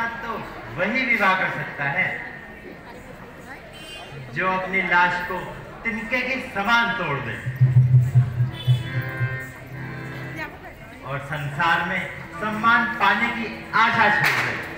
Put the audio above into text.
साथ तो वही विवाह कर सकता है जो अपनी लाश को तिनके के समान तोड़ दे और संसार में सम्मान पाने की आशा छोड़ दे।